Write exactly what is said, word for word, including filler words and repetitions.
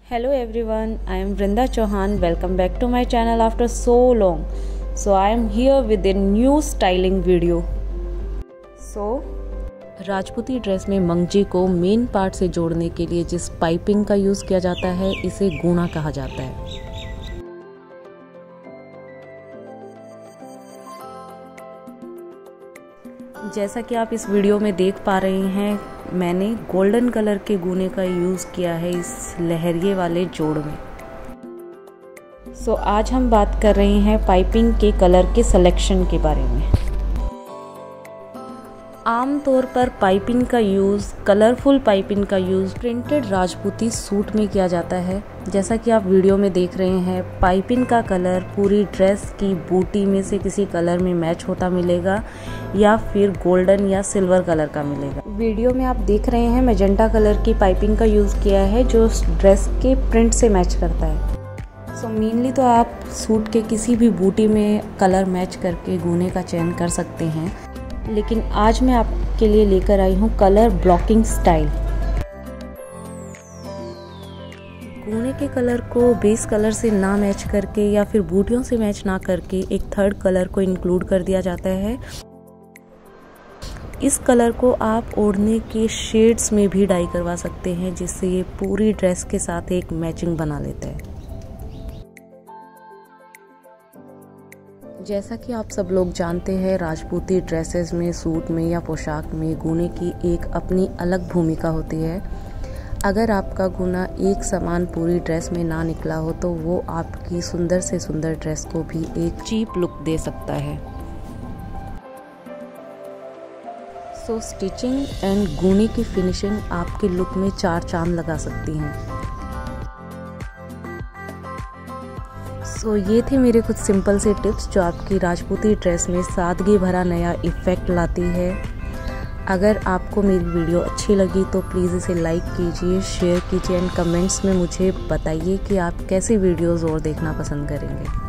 Hello everyone, I am Vrinda Chauhan. Welcome back to my channel after so long. So I am here with a new styling video. So Rajputi dress में मंगजी को main part से जोड़ने के लिए जिस piping का use किया जाता है इसे गूणा कहा जाता है। जैसा कि आप इस वीडियो में देख पा रहे हैं, मैंने गोल्डन कलर के गूने का यूज़ किया है इस लहरिये वाले जोड़ में। सो so, आज हम बात कर रहे हैं पाइपिंग के कलर के सिलेक्शन के बारे में। आमतौर पर पाइपिंग का यूज़, कलरफुल पाइपिंग का यूज़ प्रिंटेड राजपूती सूट में किया जाता है। जैसा कि आप वीडियो में देख रहे हैं, पाइपिंग का कलर पूरी ड्रेस की बूटी में से किसी कलर में मैच होता मिलेगा या फिर गोल्डन या सिल्वर कलर का मिलेगा। वीडियो में आप देख रहे हैं मैजेंटा कलर की पाइपिंग का यूज़ किया है जो ड्रेस के प्रिंट से मैच करता है। सो so, मेनली तो आप सूट के किसी भी बूटी में कलर मैच करके गूने का चयन कर सकते हैं, लेकिन आज मैं आपके लिए लेकर आई हूँ कलर ब्लॉकिंग स्टाइल। गूने के कलर को बेस कलर से ना मैच करके या फिर बूटियों से मैच ना करके एक थर्ड कलर को इंक्लूड कर दिया जाता है। इस कलर को आप ओढ़ने के शेड्स में भी डाई करवा सकते हैं, जिससे ये पूरी ड्रेस के साथ एक मैचिंग बना लेता है। जैसा कि आप सब लोग जानते हैं, राजपूती ड्रेसेस में, सूट में या पोशाक में गूने की एक अपनी अलग भूमिका होती है। अगर आपका गूना एक समान पूरी ड्रेस में ना निकला हो तो वो आपकी सुंदर से सुंदर ड्रेस को भी एक चीप लुक दे सकता है। सो स्टिचिंग एंड गूने की फिनिशिंग आपके लुक में चार चांद लगा सकती हैं। सो so, ये थे मेरे कुछ सिंपल से टिप्स जो आपकी राजपूती ड्रेस में सादगी भरा नया इफ़ेक्ट लाती है। अगर आपको मेरी वीडियो अच्छी लगी तो प्लीज़ इसे लाइक कीजिए, शेयर कीजिए एंड कमेंट्स में मुझे बताइए कि आप कैसे वीडियोस और देखना पसंद करेंगे।